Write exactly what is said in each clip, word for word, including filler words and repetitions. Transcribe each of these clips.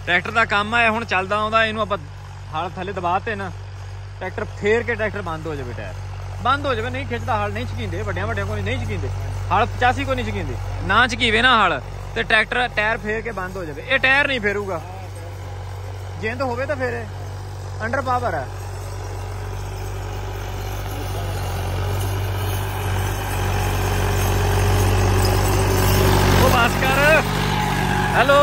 Tractor का काम है हुण चलदा आउंदा इहनूं आपां हल थल्ले दबाते ना ट्रैक्टर फेर के ट्रैक्टर बंद हो जाए टायर बंद हो जाए नहीं खिंचदा हल नहीं चकींदे वड्डियां वड्डियां कोई नहीं चकींदे हल पचासी को नहीं चकींदे ना चकीवे ना हल ते ट्रैक्टर टायर फेर के बंद हो जाए। ये टायर नहीं फेरूगा जिंद होवे तो फेरे अंडर पावर है। वो बस कर हेलो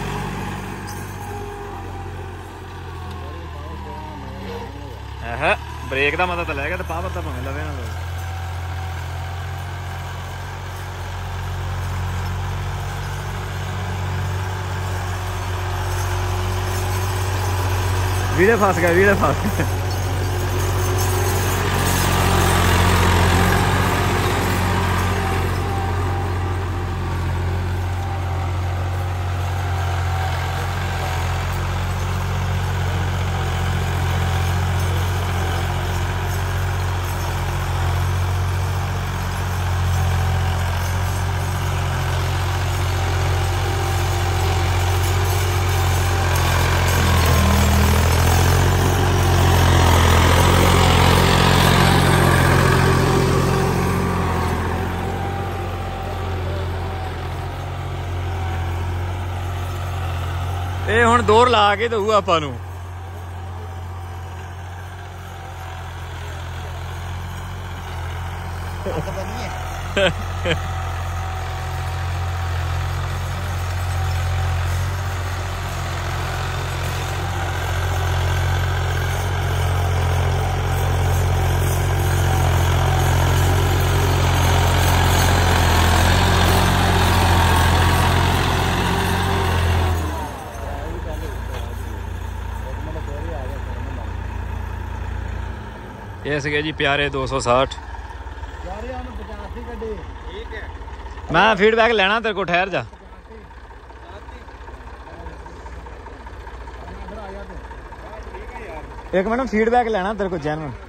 ब्रेक का मतलब तो लै गया तो पावर तो भावें लवे ना लो। वीडियो फंस गया वीडियो फंस गया। ये हुण दौर ला के दऊ आपां नूं। ये सके जी प्यारे दो सौ साठ मैं फीडबैक लेना तेरे को ठहर जा। एक मिनट फीडबैक लेना तेरे को जैनवन।